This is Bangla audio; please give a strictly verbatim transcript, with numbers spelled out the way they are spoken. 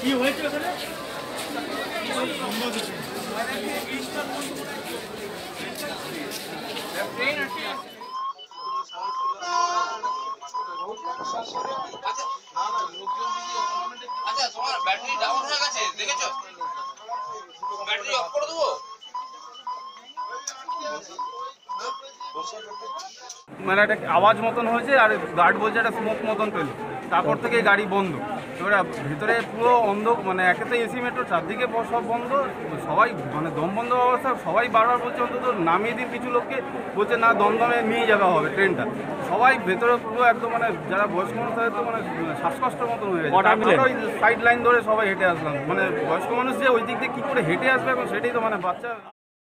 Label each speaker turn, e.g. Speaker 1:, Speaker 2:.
Speaker 1: কি হয়েছে ওখানে?
Speaker 2: আচ্ছা তোমার ব্যাটারি ডাউন হয়ে গেছে দেখেছো? ব্যাটারি অফ করে দেবো?
Speaker 3: মানে একটা আওয়াজ মতন হয়েছে আর গার্ড বলছে একটা স্মোক মতন পেলো, তারপর থেকে গাড়ি বন্ধ। এবার ভেতরে পুরো অন্ধ, মানে একে তো এসি মেট্রো, চারদিকে সব বন্ধ, সবাই মানে দম বন্ধ অবস্থা। সবাই বারবার বলছে অন্তত নামিয়ে দিন, কিছু লোককে বলছে না দমদমে নিয়ে যাওয়া হবে ট্রেনটা। সবাই ভেতরে পুরো একদম মানে যারা বয়স্ক মানুষ তাদের তো মানে শ্বাসকষ্টের মতন হয়ে গেছে। তারপরে ওই সাইড লাইন ধরে সবাই হেঁটে আসলাম, মানে বয়স্ক মানুষ যে ওই দিক দিয়ে কী করে হেঁটে আসবে এখন সেটাই তো মানে বাচ্চা